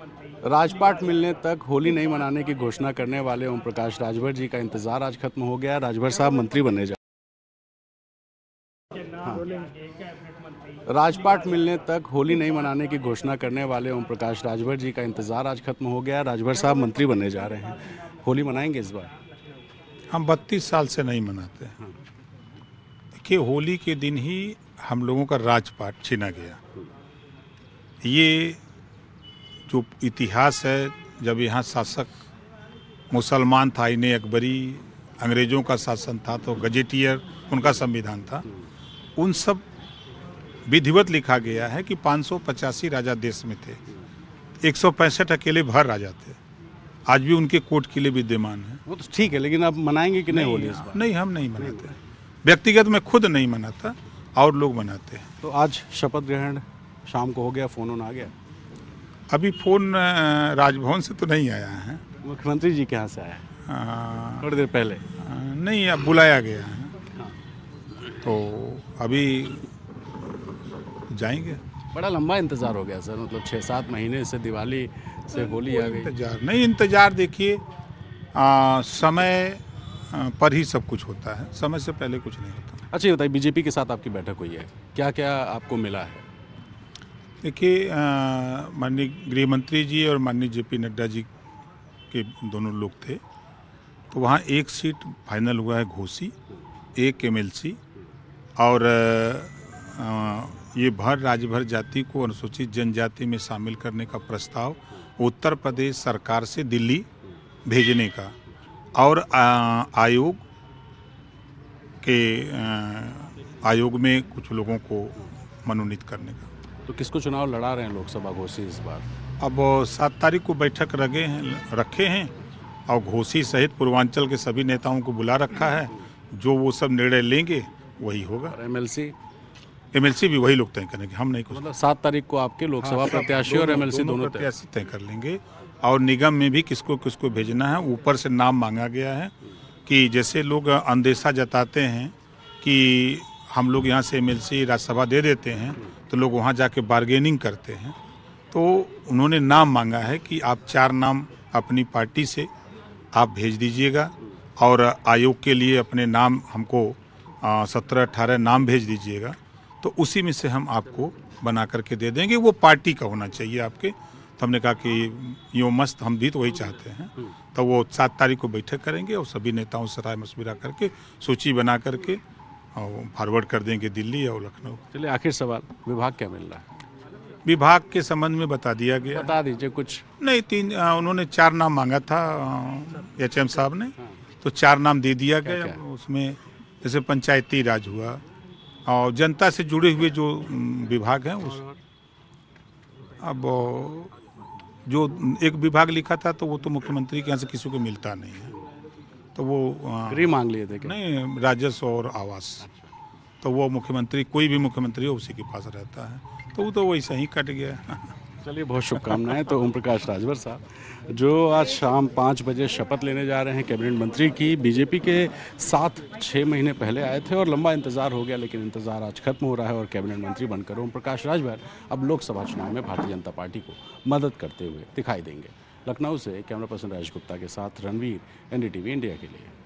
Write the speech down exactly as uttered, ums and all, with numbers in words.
राजपाट मिलने तक होली नहीं मनाने की घोषणा करने वाले ओम प्रकाश राजभर जी का इंतजार आज खत्म हो गया। राजभर साहब मंत्री बनने जा हाँ। राजपाट मिलने तक होली नहीं मनाने की घोषणा करने वाले ओम प्रकाश राजभर जी का इंतजार आज खत्म हो गया। राजभर साहब मंत्री बनने जा रहे हैं, होली मनाएंगे इस बार? हम बत्तीस साल से नहीं मनाते। देखिए, होली के दिन ही हम लोगों का राजपाट छीना गया। ये जो इतिहास है, जब यहाँ शासक मुसलमान था, इन्हें अकबरी, अंग्रेज़ों का शासन था, तो गजेटियर उनका संविधान था। उन सब विधिवत लिखा गया है कि पाँच सौ पचासी राजा देश में थे, एक सौ पैंसठ अकेले भर राजा थे। आज भी उनके कोर्ट किले विद्यमान है। वो तो ठीक है, लेकिन आप मनाएंगे कि नहीं, नहीं होली इस बार? नहीं, हम नहीं मनाते। व्यक्तिगत मैं खुद नहीं मनाता और लोग मनाते हैं। तो आज शपथ ग्रहण शाम को हो गया, फोन ऑन आ गया? अभी फोन राजभवन से तो नहीं आया है। मुख्यमंत्री जी के यहाँ से आया है थोड़ी देर पहले? आ, नहीं, अब बुलाया गया है। हाँ। तो अभी जाएंगे। बड़ा लंबा इंतजार हो गया सर, मतलब छः सात महीने से दिवाली से होली आ गई। इंतजार नहीं, इंतजार देखिए, समय आ, पर ही सब कुछ होता है, समय से पहले कुछ नहीं होता। अच्छा ये बताइए, बीजेपी के साथ आपकी बैठक हुई है, क्या क्या आपको मिला है? देखिए, माननीय गृह मंत्री जी और माननीय जेपी नड्डा जी के दोनों लोग थे, तो वहाँ एक सीट फाइनल हुआ है घोसी, एक एमएलसी, और आ, ये भर राजभर जाति को अनुसूचित जनजाति में शामिल करने का प्रस्ताव उत्तर प्रदेश सरकार से दिल्ली भेजने का, और आ, आयोग के आ, आयोग में कुछ लोगों को मनोनीत करने का। तो किसको चुनाव लड़ा रहे हैं लोकसभा घोसी इस बार? अब सात तारीख को बैठक रखे हैं रखे हैं और घोसी सहित पूर्वांचल के सभी नेताओं को बुला रखा है। जो वो सब निर्णय लेंगे वही होगा। एमएलसी एमएलसी भी वही लोग तय करेंगे, हम नहीं कुछ। मतलब सात तारीख को आपके लोकसभा प्रत्याशी और एमएलसी दोनों प्रत्याशी तय कर लेंगे। और निगम में भी किसको किसको भेजना है, ऊपर से नाम मांगा गया है कि जैसे लोग अंदेशा जताते हैं कि हम लोग यहाँ से एमएलसी राज्यसभा दे देते हैं, तो लोग वहाँ जाके बार्गेनिंग करते हैं। तो उन्होंने नाम मांगा है कि आप चार नाम अपनी पार्टी से आप भेज दीजिएगा और आयोग के लिए अपने नाम हमको सत्रह अठारह नाम भेज दीजिएगा, तो उसी में से हम आपको बना करके दे देंगे। वो पार्टी का होना चाहिए आपके। तो हमने कहा कि यूँ मस्त, हम भी तो वही चाहते हैं। तो वो सात तारीख को बैठक करेंगे और सभी नेताओं से राय मशविरा करके सूची बना करके और फॉरवर्ड कर देंगे दिल्ली और लखनऊ। चलिए आखिर सवाल, विभाग क्या मिल रहा है? विभाग के संबंध में बता दिया गया। बता दीजिए कुछ। नहीं, तीन आ, उन्होंने चार नाम मांगा था एच एम साहब ने, तो चार नाम दे दिया गया। उसमें जैसे पंचायती राज हुआ और जनता से जुड़े हुए जो विभाग हैं उस अब जो एक विभाग लिखा था तो वो तो मुख्यमंत्री के यहाँ से किसी को मिलता नहीं है, तो वो गृह मांग लिए थे क्या? नहीं, राजस्व और आवास, तो वो मुख्यमंत्री, कोई भी मुख्यमंत्री हो उसी के पास रहता है, तो वो तो वैसा ही कट गया। चलिए बहुत शुभकामनाएं। तो ओम प्रकाश राजभर साहब जो आज शाम पाँच बजे शपथ लेने जा रहे हैं कैबिनेट मंत्री की, बीजेपी के साथ छः महीने पहले आए थे और लंबा इंतजार हो गया, लेकिन इंतजार आज खत्म हो रहा है और कैबिनेट मंत्री बनकर ओम प्रकाश राजभर अब लोकसभा चुनाव में भारतीय जनता पार्टी को मदद करते हुए दिखाई देंगे। लखनऊ से कैमरा पर्सन राजेश गुप्ता के साथ रणवीर, एनडीटीवी इंडिया के लिए।